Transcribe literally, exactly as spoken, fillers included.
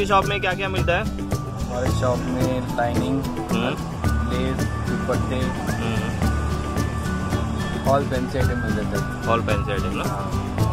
आपकी शॉप में क्या क्या मिलता है? हमारे शॉप में लाइनिंग, लेस, दुपट्टे, ऑल फैंसी आइटम मिल जाता है। ऑल फैंसी आइटम ना।